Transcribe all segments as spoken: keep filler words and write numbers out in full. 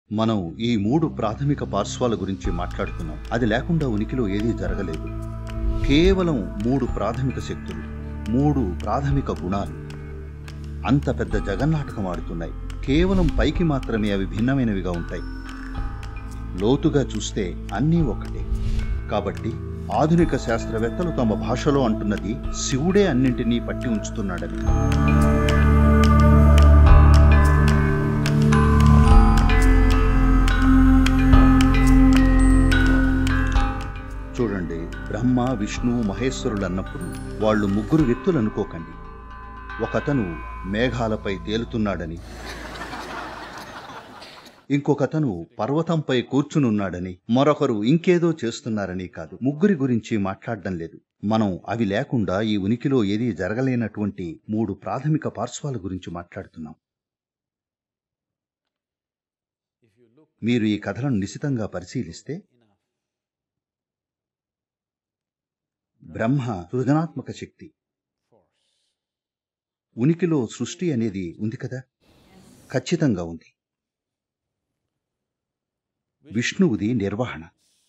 మనం ఈ మూడు ప్రాథమిక పార్శ్వాల గురించి మాట్లాడుతున్నాం. అది లేకుండా ఉనికిలో ఏదీ జరగలేదు. కేవలం మూడు ప్రాథమిక శక్తులు, మూడు ప్రాథమిక గుణాలు అంత పెద్ద జగన్నాటకం ఆడుతున్నాయి. కేవలం పైకి మాత్రమే అవి భిన్నమైనవిగా ఉంటాయి. లోతుగా చూస్తే అన్నీ ఒక్కటే. కాబట్టి ఆధునిక శాస్త్రవేత్తలు తమ భాషలో అంటున్నది శివుడే అన్నింటినీ పట్టి ఉంచుతున్నాడని. చూడండి, బ్రహ్మ, విష్ణు, మహేశ్వరులు అన్నప్పుడు వాళ్ళు ముగ్గురు వ్యక్తులు అనుకోకండి. ఒకతను మేఘాలపై తేలుతున్నాడని, ఇంకొకతను పర్వతంపై కూర్చునున్నాడని, మరొకరు ఇంకేదో చేస్తున్నారని కాదు. ముగ్గురి గురించి మాట్లాడడం లేదు. మనం అవి లేకుండా ఈ ఉనికిలో ఏదీ జరగలేనటువంటి మూడు ప్రాథమిక పార్శ్వాల గురించి మాట్లాడుతున్నాం. మీరు ఈ కథలను నిశితంగా పరిశీలిస్తే బ్రహ్మ సృజనాత్మక శక్తి. ఉనికిలో సృష్టి అనేది ఉంది కదా, ఖచ్చితంగా ఉంది. విష్ణువుది నిర్వహణ.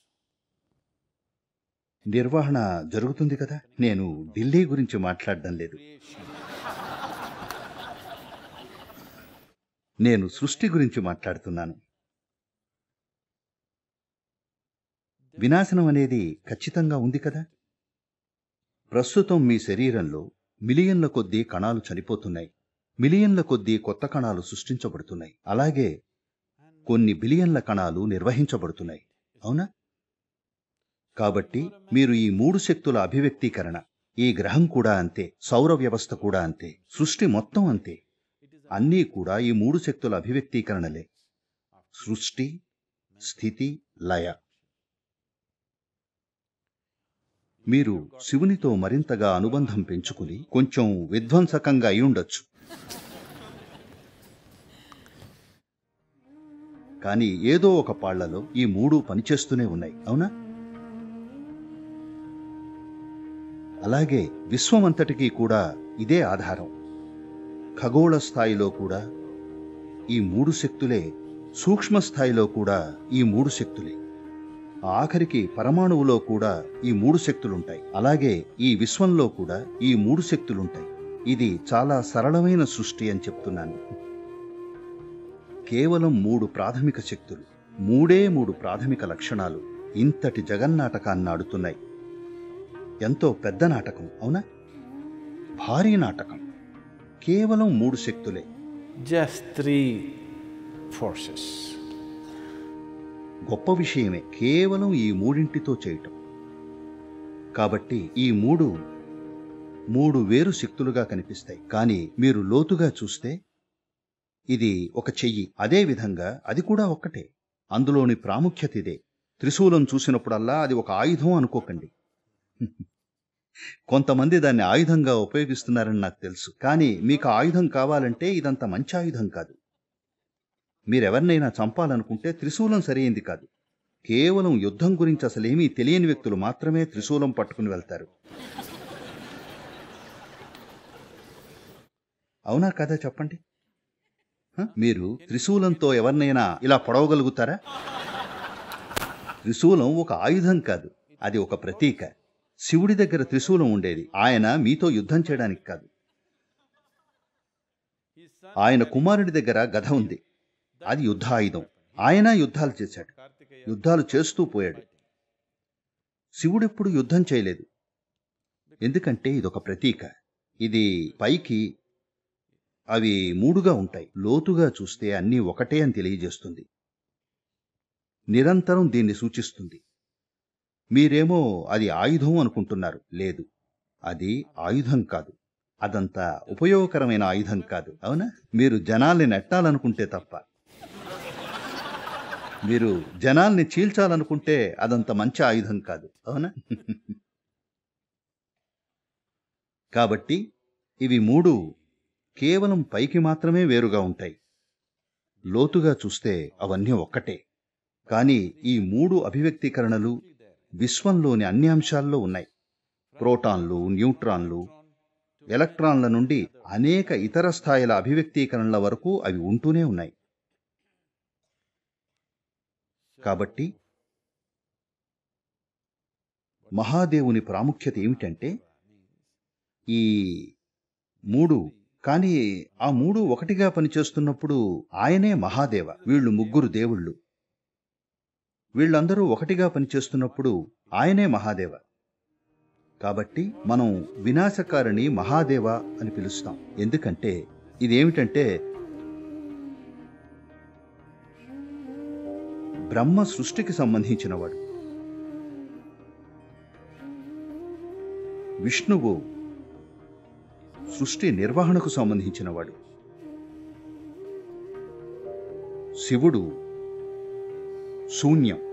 నిర్వహణ జరుగుతుంది కదా. నేను ఢిల్లీ గురించి మాట్లాడడం లేదు. నేను సృష్టి గురించి మాట్లాడుతున్నాను. వినాశనం అనేది ఖచ్చితంగా ఉంది కదా. ప్రస్తుతం మీ శరీరంలో మిలియన్ల కొద్దీ కణాలు చనిపోతున్నాయి. మిలియన్ల కొద్దీ కొత్త కణాలు సృష్టించబడుతున్నాయి. అలాగే కొన్ని బిలియన్ల కణాలు నిర్వహించబడుతున్నాయి. అవునా? కాబట్టి మీరు ఈ మూడు శక్తుల అభివ్యక్తీకరణ. ఈ గ్రహం కూడా అంతే, సౌర వ్యవస్థ కూడా అంతే, సృష్టి మొత్తం అంతే. అన్నీ కూడా ఈ మూడు శక్తుల అభివ్యక్తీకరణలే. సృష్టి, స్థితి, లయ. మీరు శివునితో మరింతగా అనుబంధం పెంచుకుని కొంచెం విధ్వంసకంగా అయి ఉండొచ్చు. కానీ ఏదో ఒక పాళ్లలో ఈ మూడు పనిచేస్తూనే ఉన్నాయి. అవునా? అలాగే విశ్వమంతటికీ కూడా ఇదే ఆధారం. ఖగోళ స్థాయిలో కూడా ఈ మూడు శక్తులే, సూక్ష్మ స్థాయిలో కూడా ఈ మూడు శక్తులే, ఆఖరికి పరమాణువులో కూడా ఈ మూడు శక్తులుంటాయి. అలాగే ఈ విశ్వంలో కూడా ఈ మూడు శక్తులుంటాయి. ఇది చాలా సరళమైన సృష్టి అని చెప్తున్నాను. కేవలం మూడు ప్రాథమిక శక్తులు, మూడే మూడు ప్రాథమిక లక్షణాలు ఇంతటి జగన్నాటకాన్ని ఆడుతున్నాయి. ఎంతో పెద్ద నాటకం, అవునా? భారీ నాటకం. కేవలం మూడు శక్తులే. Just three forces. గొప్ప విషయమే కేవలం ఈ మూడింటితో చేయటం. కాబట్టి ఈ మూడు మూడు వేరు శక్తులుగా కనిపిస్తాయి. కానీ మీరు లోతుగా చూస్తే ఇది ఒక చెయ్యి. అదే విధంగా అది కూడా ఒక్కటే. అందులోని ప్రాముఖ్యత ఇదే. త్రిశూలం చూసినప్పుడల్లా అది ఒక ఆయుధం అనుకోకండి. కొంతమంది దాన్ని ఆయుధంగా ఉపయోగిస్తున్నారని నాకు తెలుసు. కానీ మీకు ఆయుధం కావాలంటే ఇదంత మంచి ఆయుధం కాదు. మీరెవరినైనా చంపాలనుకుంటే త్రిశూలం సరైంది కాదు. కేవలం యుద్ధం గురించి అసలేమీ తెలియని వ్యక్తులు మాత్రమే త్రిశూలం పట్టుకుని వెళ్తారు. అవునా కదా? చెప్పండి. మీరు త్రిశూలంతో ఎవరినైనా ఇలా పొడవగలుగుతారా? త్రిశూలం ఒక ఆయుధం కాదు, అది ఒక ప్రతీక. శివుడి దగ్గర త్రిశూలం ఉండేది ఆయన మీతో యుద్ధం చేయడానికి కాదు. ఆయన కుమారుడి దగ్గర గద ఉంది, అది యుద్ధ ఆయుధం. ఆయన యుద్ధాలు చేశాడు, యుద్ధాలు చేస్తూ పోయాడు. శివుడెప్పుడు యుద్ధం చేయలేదు. ఎందుకంటే ఇదొక ప్రతీక. ఇది పైకి అవి మూడుగా ఉంటాయి, లోతుగా చూస్తే అన్నీ ఒకటే అని తెలియజేస్తుంది. నిరంతరం దీన్ని సూచిస్తుంది. మీరేమో అది ఆయుధం అనుకుంటున్నారు. లేదు, అది ఆయుధం కాదు. అదంతా ఉపయోగకరమైన ఆయుధం కాదు. అవునా? మీరు జనాల్ని నెట్టాలనుకుంటే తప్ప. మీరు జనాల్ని చీల్చాలనుకుంటే అదంత మంచి ఆయుధం కాదు. అవునా? కాబట్టి ఇవి మూడు కేవలం పైకి మాత్రమే వేరుగా ఉంటాయి. లోతుగా చూస్తే అవన్నీ ఒక్కటే. కానీ ఈ మూడు అభివ్యక్తీకరణలు విశ్వంలోని అన్ని అంశాల్లో ఉన్నాయి. ప్రోటాన్లు, న్యూట్రాన్లు, ఎలక్ట్రాన్ల నుండి అనేక ఇతర స్థాయిల అభివ్యక్తీకరణల వరకు అవి ఉంటూనే ఉన్నాయి. కాబట్టి మహాదేవుని ప్రాముఖ్యత ఏమిటంటే ఈ మూడు, కానీ ఆ మూడు ఒకటిగా పనిచేస్తున్నప్పుడు ఆయనే మహాదేవ. వీళ్ళు ముగ్గురు దేవుళ్ళు, వీళ్ళందరూ ఒకటిగా పనిచేస్తున్నప్పుడు ఆయనే మహాదేవ. కాబట్టి మనం వినాశకారిణి మహాదేవ అని పిలుస్తాం. ఎందుకంటే ఇదేమిటంటే బ్రహ్మ సృష్టికి సంబంధించినవాడు, విష్ణువు సృష్టి నిర్వహణకు సంబంధించినవాడు, శివుడు శూన్యం.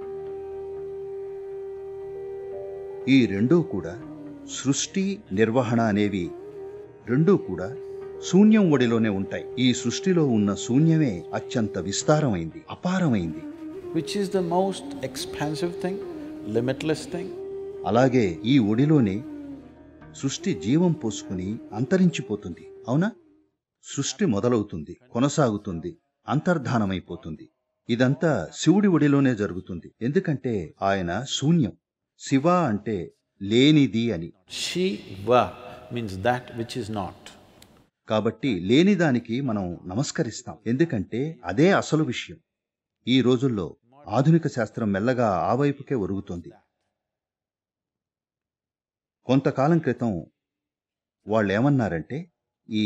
ఈ రెండూ కూడా సృష్టి నిర్వహణ అనేవి రెండూ కూడా శూన్యం ఒడిలోనే ఉంటాయి. ఈ సృష్టిలో ఉన్న శూన్యమే అత్యంత విస్తారమైంది, అపారమైంది. Which is the most expansive thing, limitless thing? అలాగే ఈ ఒడిలోనే సృష్టి జీవం పోసుకుని అంతరించిపోతుంది. అవునా? సృష్టి మొదలవుతుంది, కొనసాగుతుంది, అంతర్ధానమైపోతుంది. ఇదంతా శివుడి ఒడిలోనే జరుగుతుంది. ఎందుకంటే ఆయన శూన్యం. శివ అంటే లేనిది అని. Shiva means that which is not. కాబట్టి లేనిదానికి మనం నమస్కరిస్తాం, ఎందుకంటే అదే అసలు విషయం. ఈ రోజుల్లో ఆధునిక శాస్త్రం మెల్లగా ఆ వైపుకే ఒరుగుతోంది. కొంతకాలం క్రితం వాళ్ళేమన్నారంటే ఈ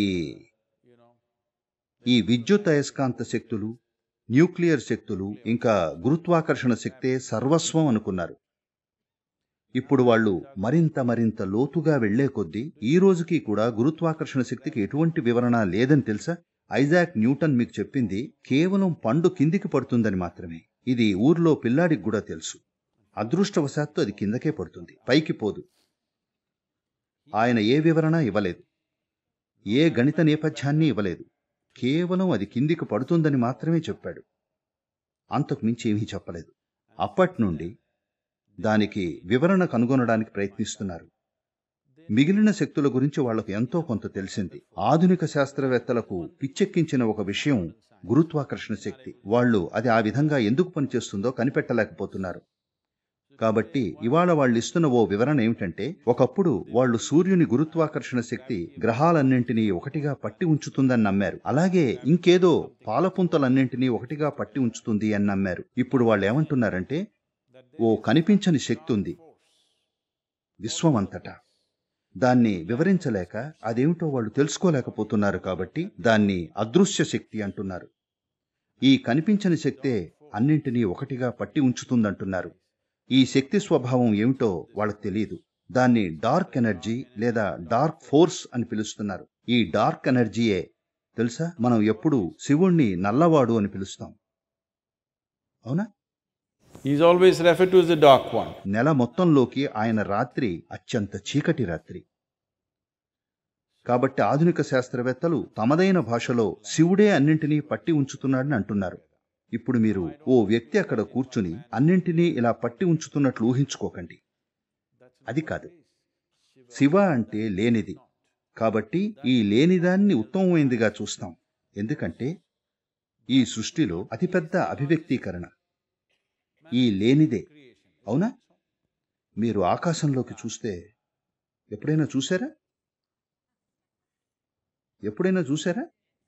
ఈ విద్యుత్ అయస్కాంత శక్తులు, న్యూక్లియర్ శక్తులు, ఇంకా గురుత్వాకర్షణ శక్తే సర్వస్వం అనుకున్నారు. ఇప్పుడు వాళ్ళు మరింత మరింత లోతుగా వెళ్లే కొద్దీ ఈ రోజుకి కూడా గురుత్వాకర్షణ శక్తికి ఎటువంటి వివరణ లేదని తెలుసా? ఐజాక్ న్యూటన్ మీకు చెప్పింది కేవలం పండు కిందికి పడుతుందని మాత్రమే. ఇది ఊర్లో పిల్లాడికి కూడా తెలుసు. అదృష్టవశాత్తు అది కిందకే పడుతుంది, పైకి పోదు. ఆయన ఏ వివరణ ఇవ్వలేదు, ఏ గణిత నేపథ్యాన్ని ఇవ్వలేదు. కేవలం అది కిందికి పడుతుందని మాత్రమే చెప్పాడు, అంతకు మించి ఏమీ చెప్పలేదు. అప్పటి నుండి దానికి వివరణ కనుగొనడానికి ప్రయత్నిస్తున్నారు. మిగిలిన శక్తుల గురించి వాళ్లకు ఎంతో కొంత తెలిసింది. ఆధునిక శాస్త్రవేత్తలకు పిచ్చెక్కించిన ఒక విషయం గురుత్వాకర్షణ శక్తి. వాళ్ళు అది ఆ విధంగా ఎందుకు పనిచేస్తుందో కనిపెట్టలేకపోతున్నారు. కాబట్టి ఇవాళ వాళ్ళు ఇస్తున్న ఓ వివరణ ఏమిటంటే, ఒకప్పుడు వాళ్ళు సూర్యుని గురుత్వాకర్షణ శక్తి గ్రహాలన్నింటినీ ఒకటిగా పట్టి ఉంచుతుందని నమ్మారు. అలాగే ఇంకేదో పాలపుంతలన్నింటినీ ఒకటిగా పట్టి ఉంచుతుంది అని నమ్మారు. ఇప్పుడు వాళ్ళు ఏమంటున్నారంటే ఓ కనిపించని శక్తి ఉంది విశ్వమంతటా. దాన్ని వివరించలేక అదేమిటో వాళ్ళు తెలుసుకోలేకపోతున్నారు. కాబట్టి దాన్ని అదృశ్య శక్తి అంటున్నారు. ఈ కనిపించని శక్తే అన్నింటినీ ఒకటిగా పట్టి ఉంచుతుందంటున్నారు. ఈ శక్తి స్వభావం ఏమిటో వాళ్ళకి తెలియదు. దాన్ని డార్క్ ఎనర్జీ లేదా డార్క్ ఫోర్స్ అని పిలుస్తున్నారు. ఈ డార్క్ ఎనర్జీయే తెలుసా, మనం ఎప్పుడు శివుణ్ణి నల్లవాడు అని పిలుస్తాం. అవునా? He is always referred to as the dark one. నెల మొత్తంలోకి ఆయన రాత్రి అత్యంత చీకటి రాత్రి. కాబట్టి ఆధునిక శాస్త్రవేత్తలు తమదైన భాషలో శివుడే అన్నింటినీ పట్టి ఉంచుతున్నాడని అంటున్నారు. ఇప్పుడు మీరు ఓ వ్యక్తి అక్కడ కూర్చుని అన్నింటినీ ఇలా పట్టి ఉంచుతున్నట్లు ఊహించుకోకండి. అది కాదు. శివ అంటే లేనిది. కాబట్టి ఈ లేనిదాన్ని ఉత్తమమైందిగా చూస్తాం. ఎందుకంటే ఈ సృష్టిలో అతిపెద్ద అభివ్యక్తీకరణ ఈ లేనిదే. అవునా? మీరు ఆకాశంలోకి చూస్తే ఎప్పుడైనా చూశారా? ఎప్పుడైనా చూశారా?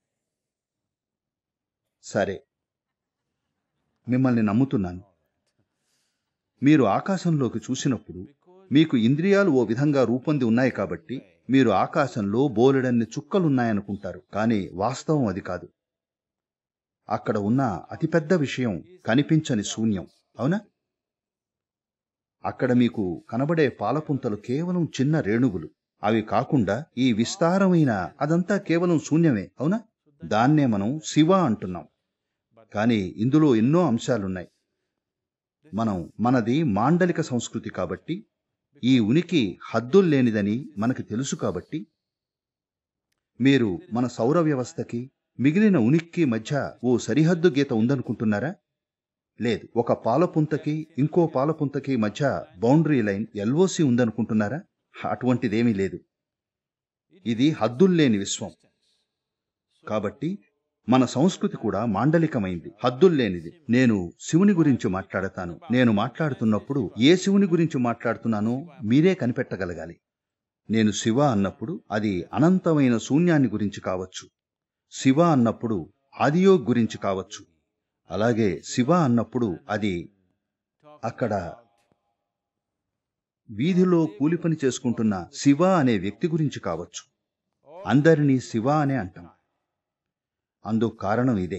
సరే, మిమ్మల్ని నమ్ముతున్నాను. మీరు ఆకాశంలోకి చూసినప్పుడు మీకు ఇంద్రియాలు ఓ విధంగా రూపొంది ఉన్నాయి కాబట్టి మీరు ఆకాశంలో బోలెడన్ని చుక్కలున్నాయనుకుంటారు. కానీ వాస్తవం అది కాదు. అక్కడ ఉన్న అతిపెద్ద విషయం కనిపించని శూన్యం. అవునా? అక్కడ మీకు కనబడే పాలపుంతలు కేవలం చిన్న రేణుగులు. అవి కాకుండా ఈ విస్తారమైన అదంతా కేవలం శూన్యమే. అవునా? దాన్నే మనం శివ అంటున్నాం. కానీ ఇందులో ఎన్నో అంశాలున్నాయి. మనం మనది మాండలిక సంస్కృతి కాబట్టి ఈ ఉనికి హద్దుల్లేనిదని మనకు తెలుసు. కాబట్టి మీరు మన సౌర వ్యవస్థకి మిగిలిన ఉనికి మధ్య ఓ సరిహద్దు గీత ఉందనుకుంటున్నారా? లేదు. ఒక పాలపుంతకి ఇంకో పాలపుంతకి మధ్య బౌండరీ లైన్ ఎల్ఓసి ఉందనుకుంటున్నారా? అటువంటిదేమీ లేదు. ఇది హద్దుల్లేని విశ్వం. కాబట్టి మన సంస్కృతి కూడా మాండలికమైంది, హద్దుల్లేనిది. నేను శివుని గురించి మాట్లాడతాను. నేను మాట్లాడుతున్నప్పుడు ఏ శివుని గురించి మాట్లాడుతున్నానో మీరే కనిపెట్టగలగాలి. నేను శివ అన్నప్పుడు అది అనంతమైన శూన్యాన్ని గురించి కావచ్చు. శివ అన్నప్పుడు ఆదియోగ్ గురించి కావచ్చు. అలాగే శివ అన్నప్పుడు అది అక్కడ వీధిలో కూలి పని చేసుకుంటున్న శివ అనే వ్యక్తి గురించి కావచ్చు. అందరినీ శివ అనే అంటాం. అందుకు కారణం ఇదే.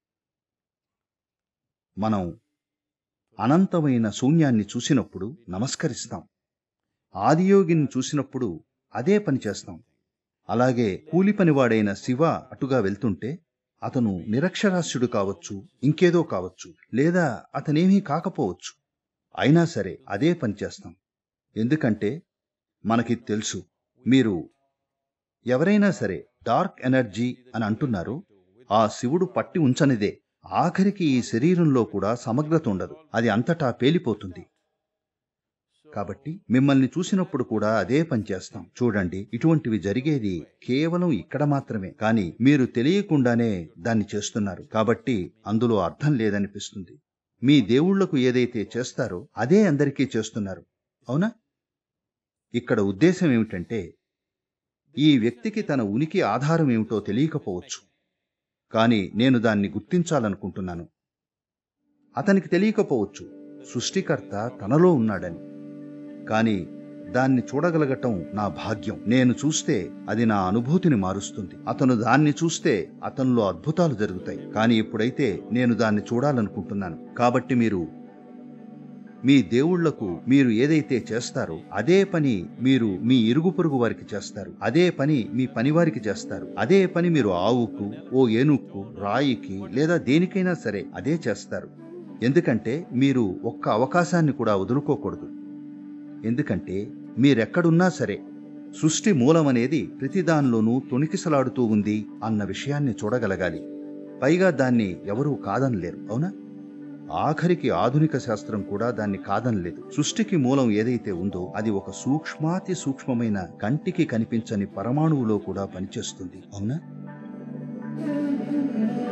మనం అనంతమైన శూన్యాన్ని చూసినప్పుడు నమస్కరిస్తాం. ఆదియోగిని చూసినప్పుడు అదే పని చేస్తాం. అలాగే కూలి పనివాడైన శివ అటుగా వెళ్తుంటే అతను నిరక్షరాస్యుడు కావచ్చు, ఇంకేదో కావచ్చు, లేదా అతనేమీ కాకపోవచ్చు. అయినా సరే అదే పని చేస్తాం. ఎందుకంటే మనకి తెలుసు, మీరు ఎవరైనా సరే డార్క్ ఎనర్జీ అని అంటున్నారు, ఆ శివుడు పట్టి ఉంచనిదే. ఆఖరికి ఈ శరీరంలో కూడా సమగ్రత ఉండదు, అది అంతటా పేలిపోతుంది. కాబట్టి మిమ్మల్ని చూసినప్పుడు కూడా అదే పని చేస్తాం. చూడండి, ఇటువంటివి జరిగేది కేవలం ఇక్కడ మాత్రమే, కానీ మీరు తెలియకుండానే దాన్ని చేస్తున్నారు. కాబట్టి అందులో అర్థం లేదనిపిస్తుంది. మీ దేవుళ్లకు ఏదైతే చేస్తారో అదే అందరికీ చేస్తున్నారు, అవునా? ఇక్కడ ఉద్దేశం ఏమిటంటే, ఈ వ్యక్తికి తన ఉనికి ఆధారం ఏమిటో తెలియకపోవచ్చు, కానీ నేను దాన్ని గుర్తించాలనుకుంటున్నాను. అతనికి తెలియకపోవచ్చు సృష్టికర్త తనలో ఉన్నాడని, కానీ దాన్ని చూడగలగటం నా భాగ్యం. నేను చూస్తే అది నా అనుభూతిని మారుస్తుంది. అతను దాన్ని చూస్తే అతనిలో అద్భుతాలు జరుగుతాయి. కానీ ఇప్పుడైతే నేను దాన్ని చూడాలనుకుంటున్నాను. కాబట్టి మీరు మీ దేవుళ్లకు మీరు ఏదైతే చేస్తారో అదే పని మీరు మీ ఇరుగు పొరుగు వారికి చేస్తారు. అదే పని మీ పనివారికి చేస్తారు. అదే పని మీరు ఆవుకు, ఓ ఏనుక్కు, రాయికి లేదా దేనికైనా సరే అదే చేస్తారు. ఎందుకంటే మీరు ఒక్క అవకాశాన్ని కూడా వదులుకోకూడదు. ఎందుకంటే మీరెక్కడున్నా సరే సృష్టి మూలమనేది ప్రతిదానిలోనూ తొణికిసలాడుతూ ఉంది అన్న విషయాన్ని చూడగలగాలి. పైగా దాన్ని ఎవరూ కాదనలేరు, అవునా? ఆఖరికి ఆధునిక శాస్త్రం కూడా దాన్ని కాదనలేదు. సృష్టికి మూలం ఏదైతే ఉందో అది ఒక సూక్ష్మాతి సూక్ష్మమైన కంటికి కనిపించని పరమాణువులో కూడా పనిచేస్తుంది, అవునా?